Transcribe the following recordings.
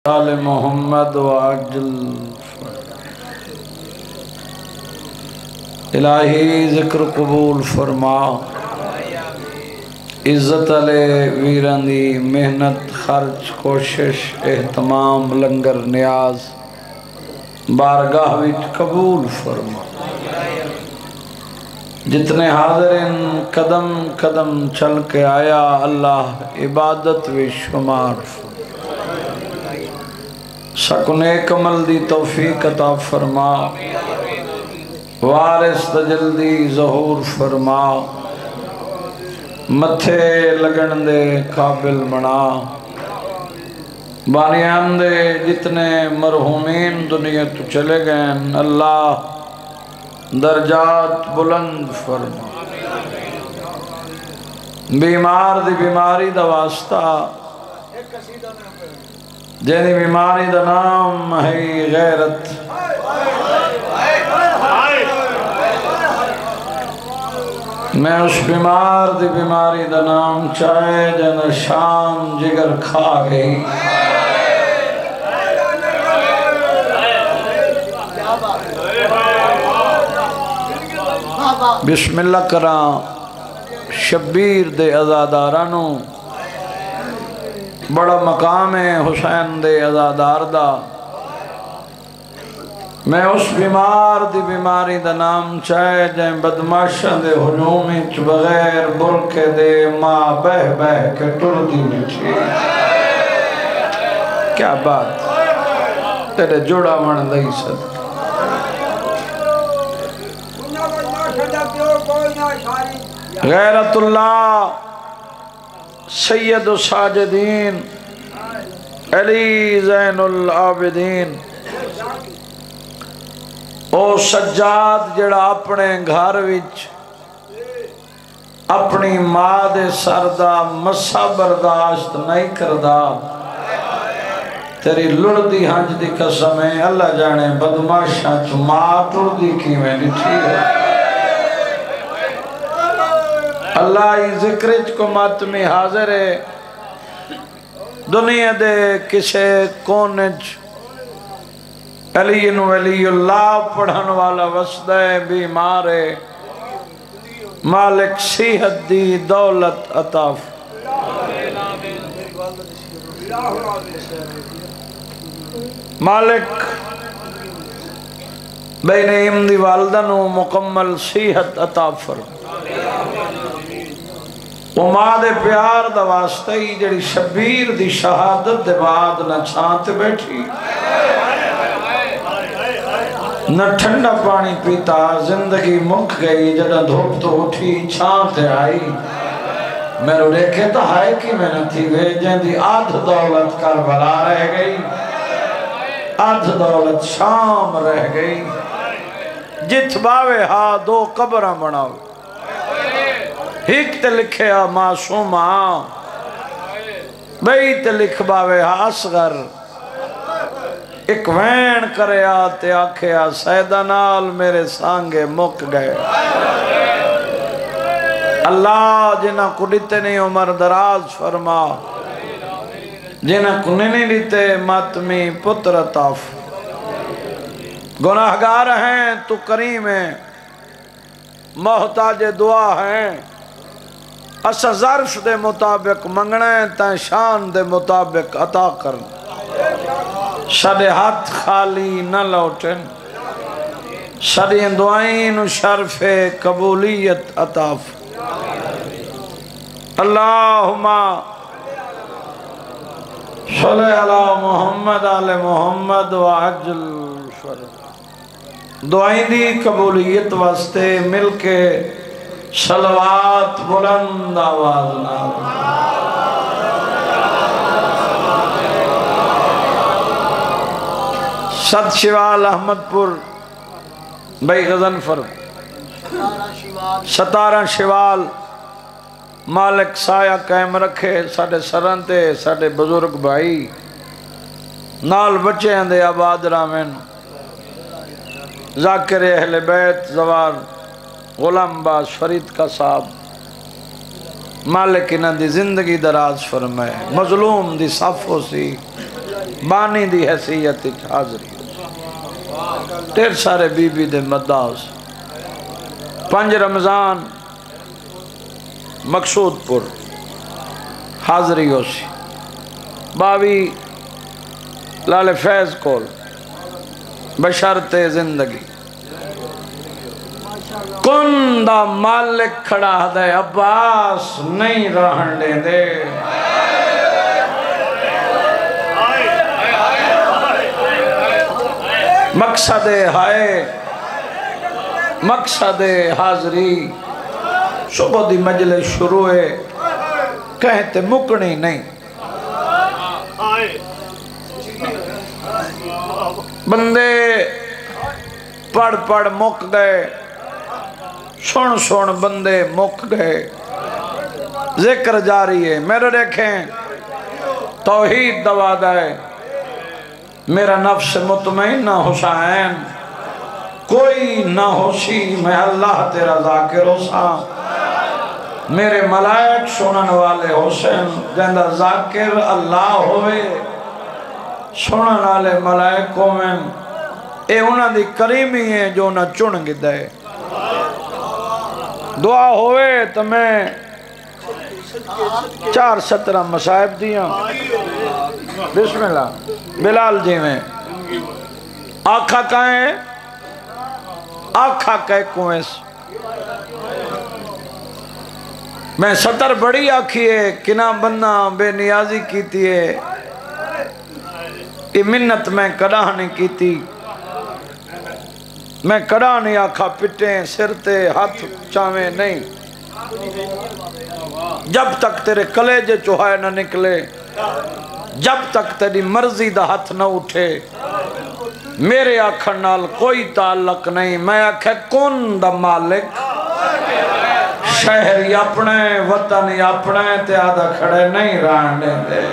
آل محمد وعجل الہی ذکر قبول فرما، عزت علی ویران دی محنت خرچ کوشش اہتمام لنگر نیاز بارگاہ وچ قبول فرما۔ جتنے حاضرین قدم قدم چل کے آیا اللہ عبادت و شمار فرما، سکنے کمل دی توفیق عطا فرما، وارث تجلدی ظہور فرما، متھے لگن دے قابل بنا، بانیان دے جتنے مرحومین دنیا تو چلے گئے اللہ درجات بلند فرما، بیمار دی بیماری دا واسطہ جنی بیماری دا نام ہے غیرت، میں اس بیمار دی بیماری دا نام چاہے جن شام جگر کھا گئی، بسم اللہ کران شبیر دے عزادارانو، بڑا مقام ہے حسین دے عزادار دا، میں اس بیمار دی بیماری دا نام چاہے جائیں بدماشاں دے ہجومچ بغیر برکے دے ماں بہ بہ کے ٹر دی بیٹھی۔ کیا بات تیرے جوڑا من دئی صدق، غیرت اللہ سید الساجدین علی زین العابدین، او سجاد جڑا اپنے گھر وچ اپنی ماں دے سردہ مسا برداشت نہیں کردہ، تیری لڑدی ہنج دی قسم ہے اللہ جانے بدماشاں چو ماں ٹردی کی میں لٹھی ہے۔ اللہ ہی ذکرج کو ماتمی حاضر ہے، دنیا دے کسے کونج علی ولی اللہ پڑھن والا وسدہ بیمار ہے، مالک صحت دی دولت عطا مالک بے نعیم دی والدن و مکمل صحت عطا فرما، وہ ماں دے پیار دا واسطہ ہی جڑی شبیر دی شہادت دے بعد نہ چھانتے بیٹھی، نہ ٹھنڈا پانی پیتا، زندگی مک گئی جڑا دھوپ تو اٹھی چھانتے آئی، میرے دیکھے تو ہائے کی محنت تھی گئے جن دی آدھ دولت کربلا رہ گئی، آدھ دولت شام رہ گئی، جت باوے ہاں دو قبرہ بناؤ، ایک تے لکھے ہاں معصوم ہاں، بئی تے لکھ باوے ہاں اصغر، ایک وین کرے آتے آکھے آ سیدہ نال میرے سانگے مک گئے۔ اللہ جنہ کو دیتے نہیں عمر دراز فرما، جنہ کو نہیں دیتے ماتمی پتر عطا گناہگار ہیں تو کریم ہیں، محتاج دعا ہیں، اسا ظرف دے مطابق منگنے تاں شان دے مطابق عطا کرنا، سڑے ہاتھ خالی نہ لوٹن، سڑے دعائیں شرف قبولیت عطا اللہم صلی علی محمد آل محمد وعجل فرج، دعائیں دی قبولیت واسطے مل کے صلوات بلند آواز نال صد شوال احمد پور بھائی غزن فرد 17 شوال مالک سایہ قائم رکھے، ساڑھے سرنتے ساڑھے بزرگ بھائی نال بچے ہیں دے آباد رامین، ذاکر اہل بیت زوار غلام باز فرید کا صاحب، مالک انہاں دی زندگی دراز فرمائے، مظلوم دی صف ہو سی، بانی دی حیثیت حاضری تیر سارے بی بی دے مداؤس 5 رمضان مقصود پر حاضری ہو سی 22 لال فیض کول بشرط زندگی کن دا مالک کھڑا دے عباس نہیں رہن دے دے مقصد ہائے مقصد حاضری صبح دی مجلس شروع ہے کہتے مکنی نہیں بندے پڑھ پڑھ مک گئے سن بندے مک گئے ذکر جاری ہے میرے دیکھیں توحید دوا دائے میرا نفس مطمئن نہ حسین کوئی نہ ہوشی میں اللہ تیرا ذاکر ہوسا میرے ملائک سنن والے حسین جندہ ذاکر اللہ ہوئے سنن والے ملائکوں میں اے انہاں دی کریمی ہے جو نہ چن گدے دعا ہوئے تو میں 4-17 مصائب دیاں بسم اللہ بلال جی میں آنکھا کہیں آنکھا کہے کوئنس میں 70 بڑی آنکھی ہے کنا بننا بے نیازی کیتی ہے یہ منت میں کڑا نہیں کیتی میں کڑا نہیں آنکھا پٹیں سرتے ہاتھ چاویں نہیں جب تک تیرے کلیجے چوہائے نہ نکلے جب تک تیری مرضی دا ہاتھ نہ اٹھے میرے آنکھن نال کوئی تعلق نہیں میں آنکھے کون دا مالک شہری اپنے وطنی اپنے تے آدھا کھڑے نہیں رہنے دے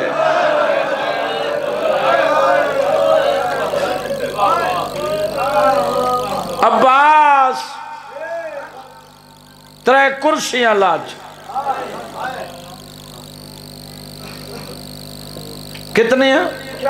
عباس 3 کرسیاں لاج کتنی ہیں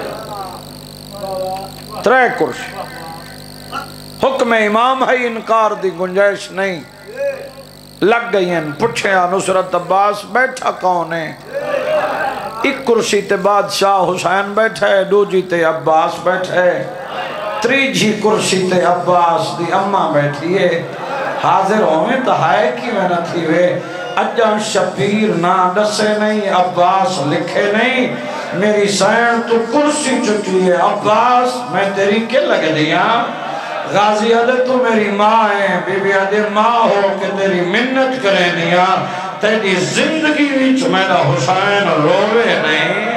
3 کرسی حکم امام ہے انکار دی گنجائش نہیں لگ گئی ہیں پچھے نصرت عباس بیٹھا کون ہے ایک کرسی تے بادشاہ حسین بیٹھے دوجی تے عباس بیٹھے تریجی کرسی تے عباس دی اممہ بیٹھی ہے حاضر ہوئے تہائے کی میں نہ تھی وے اجاں شبیر نہ ڈسے نہیں عباس لکھے نہیں میری سین تو کرسی چکی ہے عباس میں تیری کے لگ دیا غازی عدد تو میری ماں ہے بی بی عدد ماں ہو کہ تیری منت کریں دیا تیری زندگی ویچ میرا حسین روے نہیں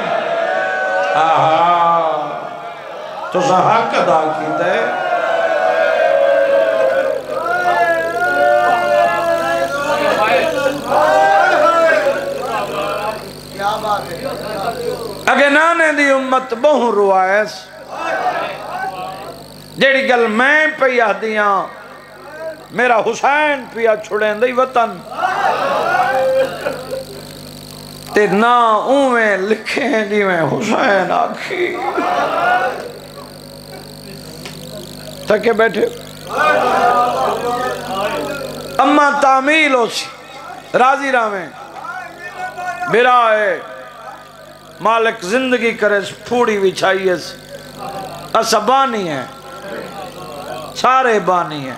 آہا تو حق ادا کیتا ہے اگے نانے دی امت بہن روائس جیڑی گل میں پیا دیاں میرا حسین پیا چھڑیں دی وطن تے نا اویں لکھیں جی میں حسین آکھی تکے بیٹھے اما تعمیل ہو سی راضی راہیں برائے مالک زندگی کرے پھوڑی وچھائیے اسا بانی ہے سارے بانی ہیں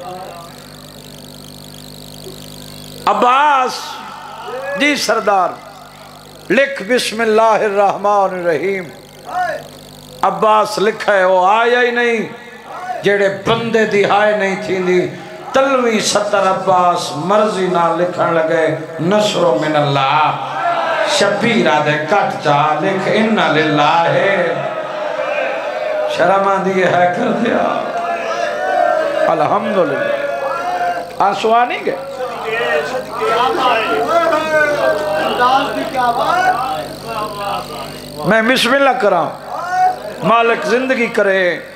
عباس جی سردار لکھ بسم اللہ الرحمن الرحیم عباس لکھا ہے وہ آیا ہی نہیں جیڑے بندے دی ہائے نہیں تھی دی تلوی 70 عباس مرضی نہ لکھن لگے نصر من اللہ شبیرہ دے کٹ جا لکھ انہ للہ ہے شرمہ دیئے ہے کر دیا الحمدللہ آنسو آنی گئے میں بسم اللہ کراں مالک زندگی کرے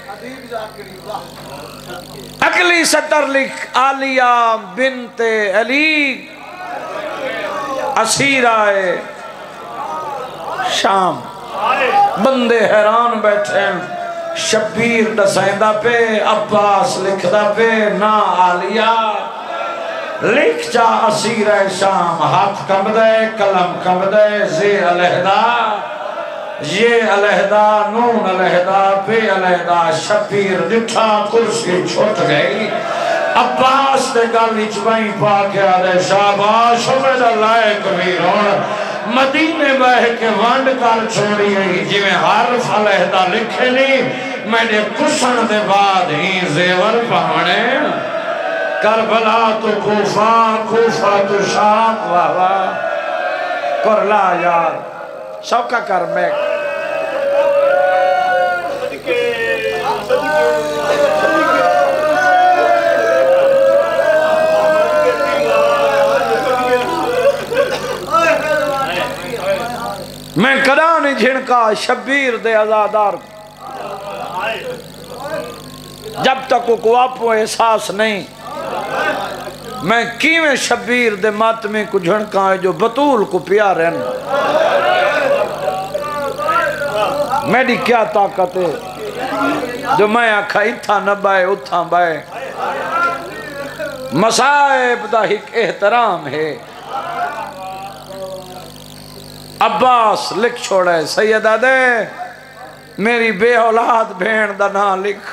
اگلی سطر لکھ آلیہ بنت علی اسیرہ شام بندے حیران بیٹھے شبیر دسائندہ پہ عباس لکھدا پہ نا آلیا لکھ جا اسیر شام ہاتھ کم دے قلم کم دے زی علیحدہ یہ علیحدہ نون علیحدہ بے علیحدہ شبیر ڈٹھا کرسی چھوٹ گئی عباس دے گالی چبائیں پاکیا دے شاباش امید اللہ کبیر مدینے بہ کے وانڈ کر چھوڑی گئی جی میں حرف علیحدہ لکھے نہیں میں نے کشن دے بعد ہی زیور پہنے کربلا تو کوفہ کوفہ تو شام واہ واہ کر لا یار سب کا کر میں میں کدا نہیں جھنکا شبیر دے ازادار جب تک کو آپ احساس نہیں میں کیویں شبیر دے ماتمی کو جھنکا ہے جو بطول کو پیار رہن میری کیا طاقت ہے جو میں آکھا اتھا نہ بائے اتھا بائے مصائب دا ایک احترام ہے عباس لکھ چھوڑے سیدہ دے میری بے اولاد بھین دا نا لکھ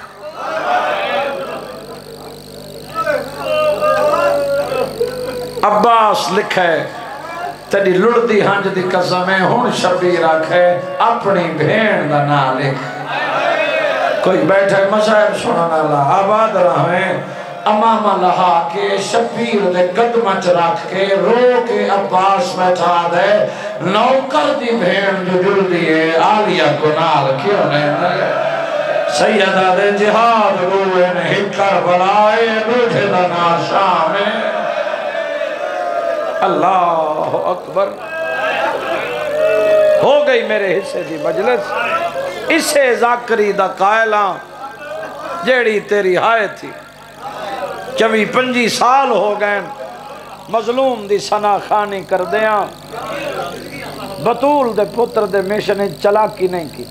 عباس لکھے تیری لڑدی ہنج دی قسمیں ہون شبیر آکھے اپنی بھین دا نا لکھ کوئی بیٹھے مشاہر سننا اللہ آباد رہے امام لہا کے شبیر دے قدمچ رکھ کے رو کے عباس بیٹھا دے نوکر دی بھین جو جل دیئے آلیہ کو نال کیوں نہیں سیدہ دے جہاد روئے نہیں کربلائے دوجہ دنا شامے اللہ اکبر ہو گئی میرے حصے دی مجلس اسے ذاکری دا قائلہ جیڑی تیری ہائے تھی 24-25 سال ہو گئے مظلوم دی سنا خانی کر دیاں بطول دے پتر دے میشن چلاکی نہیں کی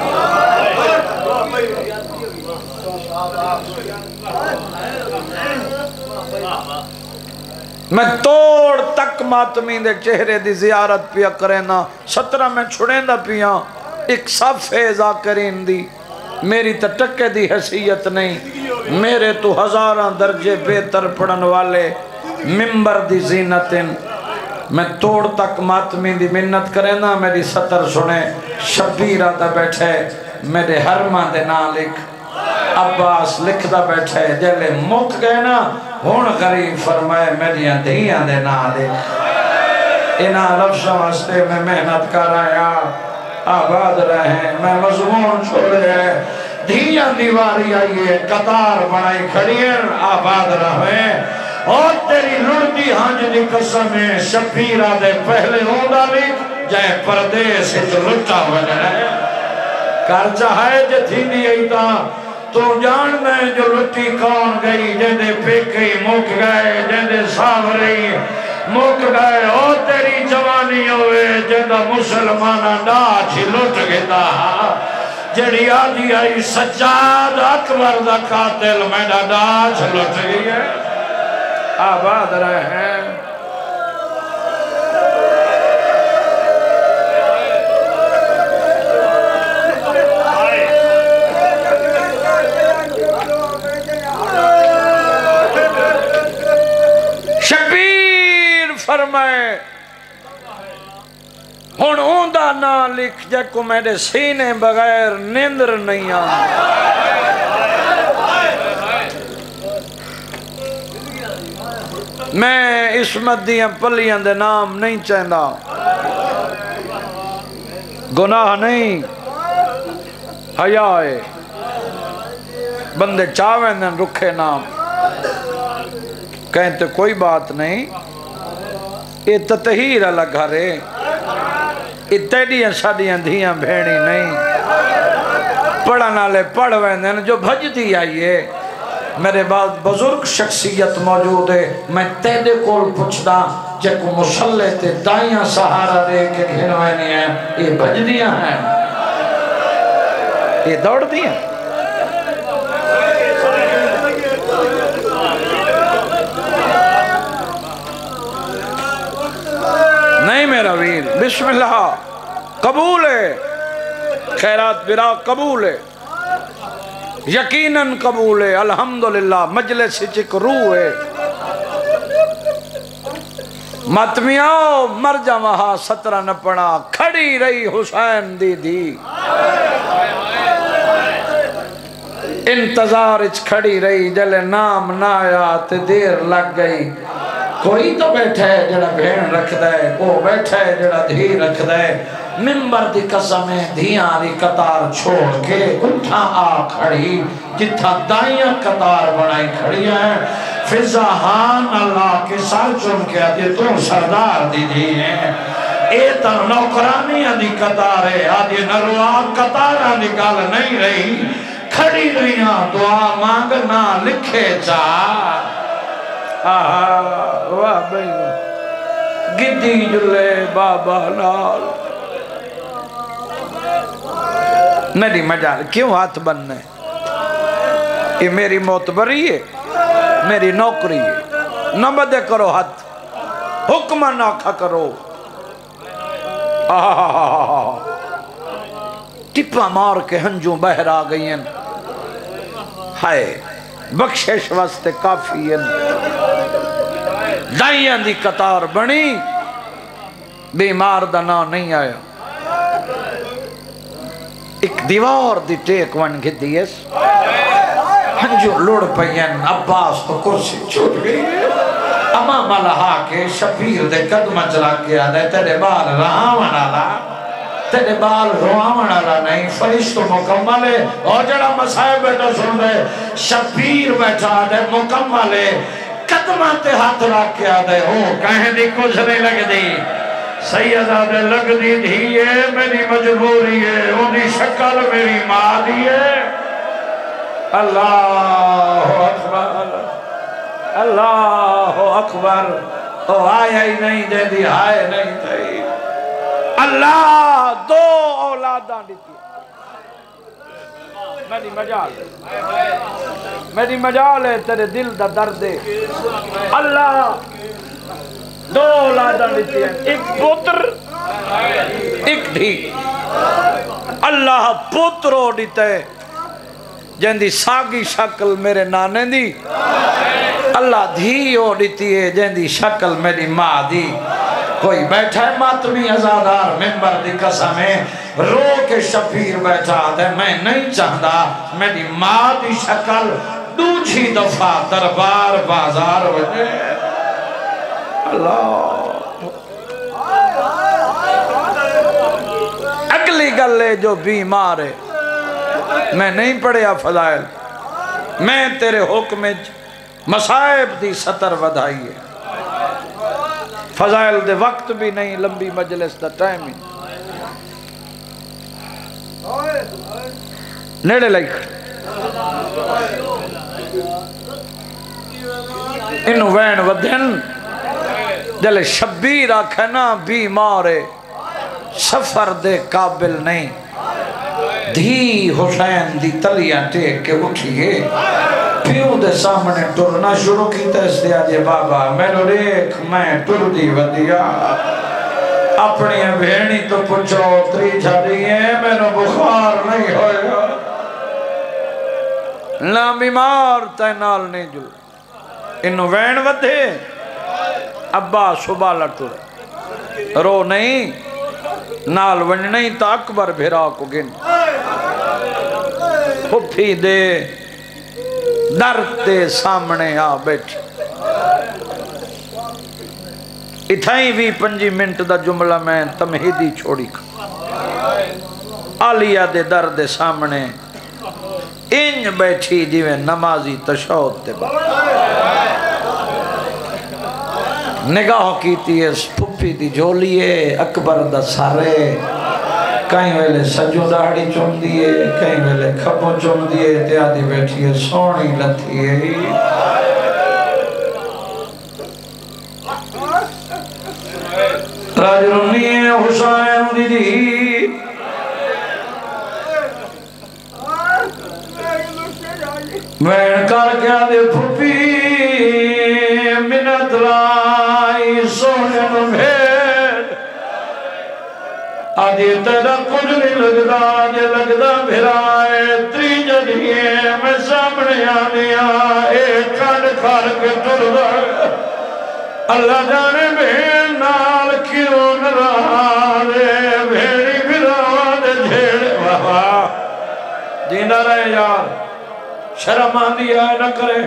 میں توڑ تک ماتمی دے چہرے دی زیارت پیا کرینا 17 میں چھڑیں دا پیا ایک صفحے ذاکرین دی میری تٹکے دی حیثیت نہیں میرے تو ہزاران درجے بہتر پڑھن والے ممبر دی زینتن میں توڑ تک ماتمی دی منت کرینا میری سطر سنے شبیرہ دا بیٹھے میرے حرمان دے نا لکھ عباس لکھ دا بیٹھے جلے مک گئے نا ہون غریب فرمائے میری دھیاں دے نا لکھ انہا لفظوں ہستے میں محنت کر آیا آباد رہے میں مضمون چھوڑے دھیاں دیواری آئیے قطار بڑائی کھڑیر آباد رہے اور تیری لڑتی ہنج دی قسمیں شبیرہ دے پہلے ہوندا لکھ جائے پردیس ہت لٹا بجائے کر چاہے جے تھی نہیں ایتا تو جان میں جو لٹی کون گئی جیندے پیکئی مک گئے جیندے ساوری مک گئے او تیری جوانی ہوئے جیندہ مسلمانہ ڈاچ لٹ گتا جڑی آدھی آئی سجاد اکبر دا قاتل میں ڈاچ لٹ گئی ہے آباد رہے ہیں شبیر فرمائے ہون اوندہ نا لکھ جے کو میرے سینے بغیر نیندر نہیں آن میں اسمت دیاں پلیاں دے نام نہیں چاہندہ گناہ نہیں حیائے بندے چاویں دن رکھے نام کہتے کوئی بات نہیں یہ تطہیر الگ گھرے یہ تیڑیاں شادیاں دھیاں بھیڑی نہیں پڑھنا لے پڑھ ویندن جو بھج دی آئیے میرے بعد بزرگ شخصیت موجود ہے میں تیڑے کول پچھدا جے کو مسلح تے دائیاں سہارا دے کے گھنوینی ہیں یہ بھج دیاں ہیں یہ دوڑ دیا نہیں میرا ویر بسم اللہ قبول ہے خیرات برا قبول ہے یقیناً قبول ہے الحمدللہ مجلس چک روح ہے ماتمیاں مر جا وہاں سترہ نہ پڑا کھڑی رہی حسین دی دی انتظار اچ کھڑی رہی جلے نام نہ آیا تے دیر لگ گئی کوئی تو بیٹھا ہے جڑا بھین رکھ دے وہ بیٹھا ہے جڑا دھی رکھ دے ممبر دی قسمیں دھیاں دی قطار چھوڑ کے اٹھا آ کھڑی جتھا دائیاں قطار بنائی کھڑی ہیں فضاہان اللہ کے سر چن کے آدھے تو سردار دی دی ہیں اے تا نوکرانیاں دی قطار ہے آدھے نروا قطارہ نکال نہیں رہی کھڑی رہیاں دعا مانگنا لکھے چاہ واہ بھائی گدی جلے بابا لال میری مجال کیوں ہاتھ بننے یہ میری موت بری ہے میری نوکری ہے نہ بدے کرو ہاتھ حکم نہ کھا کرو ٹپا مار کے ہنجوں بہر آ گئی ہیں ہائے بخشش واسطے کافی ہیں دائیاں دی قطار بنی بیمار دا نا نہیں آیا ایک دیوار دی ٹیک ون گھت دیس ہنجو لوڑ پہین عباس تو کرسی چھوٹ گئی امام لہا کے شبیر دے قدمہ چلا کے آدھے تیرے بال رہاون آلا تیرے بال رہاون آلا نہیں فرشت مکمل ہے اور جڑا مسائب بیٹا سن رہے شبیر بیٹھا آدھے مکمل ہے قدمہ تے ہاتھ رکھ کے آدھے ہو کہیں دی کچھ نہیں لگ دی سید آدھے لگ دی دھی ہے میری مجبوری ہے انہی شکل میری ماں دی ہے اللہ اکبر اللہ اکبر او آیا ہی نہیں دے دی آئے نہیں دے اللہ دو اولاداں دیتی میری مجال ہے تیرے دل دا درد ہے اللہ دو اولاداں دیتی ہیں ایک پوتر ایک دھی اللہ پوترو دیتے جن دی ساگی شکل میرے نانے دی اللہ دھیو دیتی ہے جن دی شکل میری ماں دی کوئی بیٹھا ہے ماتمی ازادار ممبر دی قسمیں رو کے شفیر بیٹھا دے میں نہیں چاہتا میری ماں دی شکل دوچھی دفعہ دربار بازار وجہ اللہ اگلی گلے جو بیمار ہے میں نہیں پڑھیا فضائل میں تیرے حکم مصائب دی سطر ودھائی ہے فضائل دے وقت بھی نہیں لمبی مجلس دا ٹائم ہی نیڑے لائک انہوں وین ودھن جلے شبیر آکھنا بیمارے سفر دے قابل نہیں دھی حسین دی تلیاں ٹیک کے اٹھئے پیوں دے سامنے ٹرنا شروع کی تیستے آجے بابا میں نے دیکھ میں ٹر دی ودیا اپنی بھینی تو پچھو تری چھڑی ہے میں نے بخار نہیں ہوئے نہ بیمار تینال نہیں جو انہوں وین ودھے ابا صبح لٹر رو نہیں نال ون نہیں تا اکبر بھیرا کو گن پھپھی دے درد دے سامنے آ بیٹھ اتھائیں بھی 5 منٹ دا جملہ میں تمہیدی چھوڑی آلیہ دے درد دے سامنے انج بیٹھی جیویں نمازی تشہود دے با نگاہ کیتی ہے پھپھی دی جھولیے اکبر دا سارے کہیں ویلے سجو داڑی چون دیئے کہیں ویلے کھپو چون دیئے تیادی بیٹھی ہے سونی لتھی ہے راجرونی حسین دی دی وین کر گیا دے پھپی منت لائی سونے نو بھیڑ آدھی تیرا کچھ نہیں لگدا جے لگدا بھرائے تری جدیے میں سامنے آنیا ایک کھڑ کھڑ کے ٹر گئے اللہ جانے بھیڑ نال کیوں نرالے بھیڑی بھراوا دے جھیڑے واہ جیندہ رہے یار شرم آندی آئے نہ کرے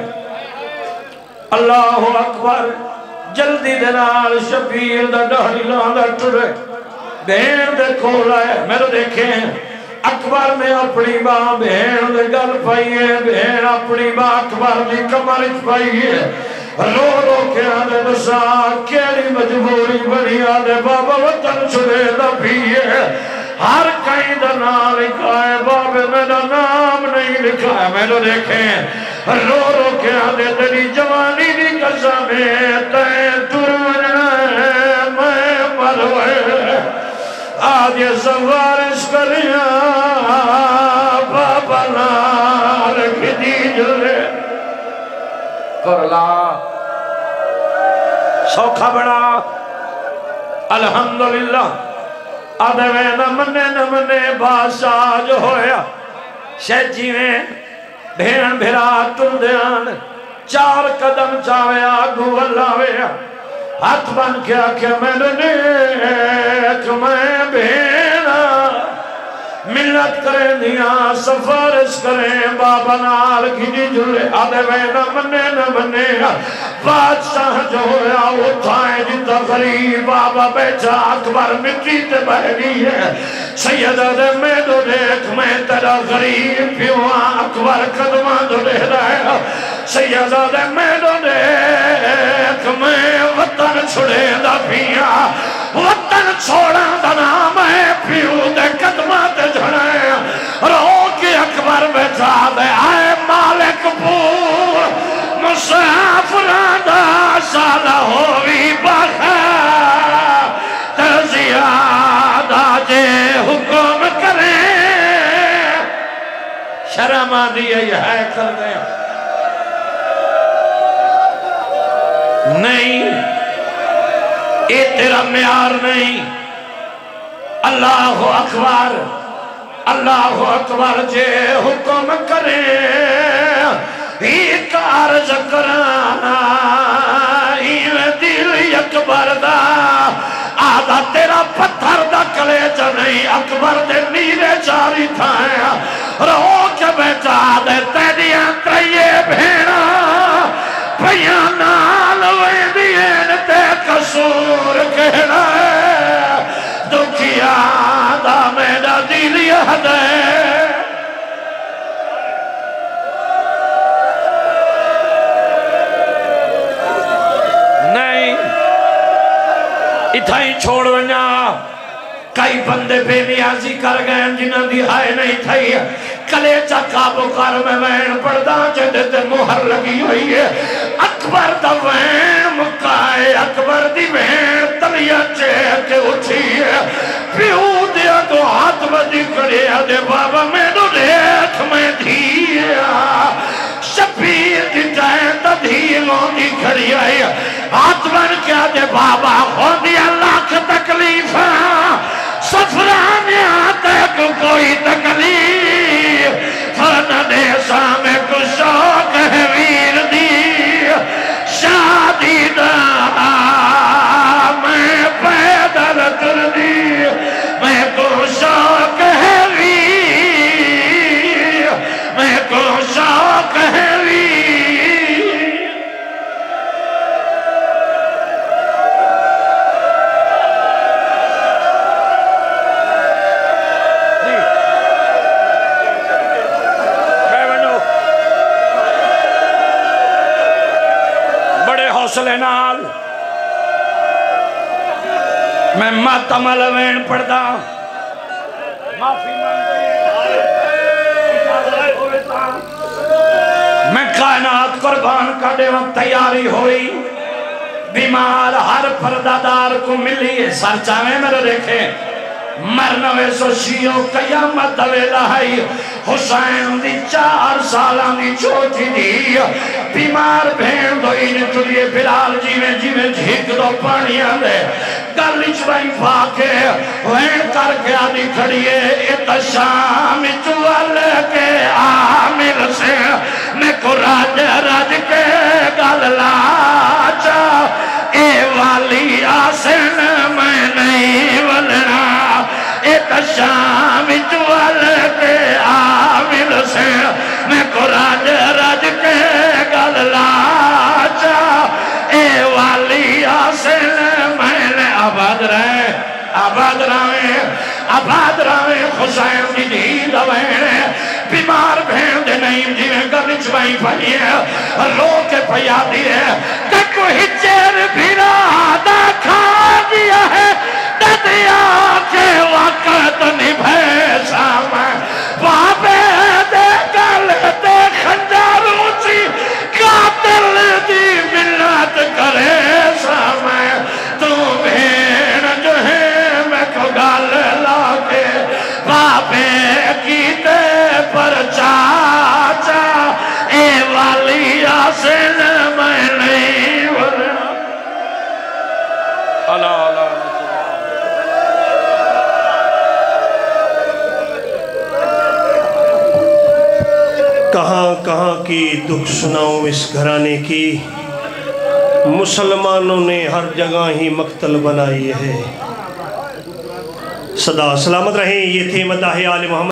اللہ اکبر جلدی دنال شبیر دا ڈہری لاندہ ٹرے بھیڑ دے کھول آئے میرے دیکھیں اکبر نے اپنی ماں بھیڑ دے گل پائیے بھیڑ اپنی ماں اکبر دی کمرچ پائیے رو رو کے آدھے نسا کیڑی مجبوری بنی آدھے بابا وطن چھڑے دا پیئے ہر کہیں دا نام لکھا ہے بابے میرا نام نہیں لکھا ہے میں نے دیکھیں رو رو کے آدھے تیری جوانی دی قسمیں تین تروننا ہے میں مروے آدھے سوارش کریاں بابا نال کھدی جلے کرلا سوکھا بڑا الحمدللہ آدھے میں نمنے بادشاہ جو ہویا شہجی میں بھیڑ بھیرا تر دیان 4 قدم چاوے آگو اللہ ویا ہاتھ بن کیا کہ میں نیک میں بھیڑا ملت کریں دیا سفارش کریں بابا نال گھنی جلے آدھے میں نمنے بادشاہ جو ہویا اٹھائیں جتا غریب بابا بیچا اکبر مٹی تے بہنی ہے سیدہ دے میں دو دیکھ میں تیرا غریب پیوہاں اکبر قدمہ دو دے رہا سیدہ دے میں دو دیکھ میں وطن چھڑے دا پیا وطن چھوڑا دا نام ہے پیو دے قدمہ تے جھڑے رو کے اکبر بیچا دے آئے مالک پور مسافران دا سالہ ہوئی بخیر تزیادہ جے حکم کریں شرم آدھی ہے کر دیں نہیں یہ تیرا معیار نہیں اللہ اکبر اللہ اکبر جے حکم کریں ایک عرض کرانا ایویں دل اکبر دا آدھا تیرا پتھر دا کلیجہ نہیں اکبر دے نیرے جاری تھائیں رو کے بیٹا دے تیریاں تریے بھیڑا پیانال ویدین تے قصور کہنا ہے دکھیا دا میرا دل یہد ہے نہیں اتھائی چھوڑ ونیا کئی بندے بے نیازی کر گئے جنہاں دی ہائے نہیں تھائی کلیجہ کابو کر میں وین پڑھدا جدے تے مہر لگی ہوئی ہے اکبر دا وین مکائے اکبر دی وین تلیا چیہ کے اٹھی ہے پیو دیا تو ہاتھ بدی کڑے دے بابا میں نو دیکھ میں دھیا شبیر دی جائیں تا دھیلوں دی کھڑی آئی ہاتھ بن کیا دے بابا خودی اللہ کے تکلیف سفرانی آتے کو کوئی تکلیف فرنا دے سامے کو شوق ہے ویر دی شادی دا میں پیدل کر دی میں کو شوق ہے ویر میں کو شوق ہے حوصلے نال میں ماتم الوین پڑھدا معافی میں کائنات قربان کا دے وقت تیاری ہوئی بیمار ہر پردادار کو ملی ہے سر چاہویں میرے دیکھیں مرنوے سو شیعوں قیامت دویلہ ہے حسین دی 4 سالان دی چھوٹی دی بیمار بھین دو انہیں تو دیئے بلال جیویں جھیک دو پانیاں دے گلچ بائی پاکے وین کر کے آدھی کھڑیے اتشام چوال کے عامل سے میں کو راج کے گل لاچا اے والی آسن میں نہیں ولنا اتشام چوال کے عامل سے میں کو راج کے گل لاچا اے والی آسن میں نے آباد رہے حسین دی دید وینے بیمار بھین دے نئیم جیویں گلچ بائی پھائی ہے رو کے پھیا دیئے تکو ہچر بھیرا دا کھا دیا ہے ددیا کے وقت نبھے سامن بابے دے گلتے خنجر اونچی قاتل دی ملت کرے سامن تو بھین جو ہے میں کو گال لاکے بابے کیتے پر چاچا اے والی آسن میں نہیں ورنا اللہ کہاں کی دکھ سناؤں اس گھرانے کی مسلمانوں نے ہر جگہ ہی مقتل بنائی ہے صدا سلامت رہیں یہ تھے مداح آل محمد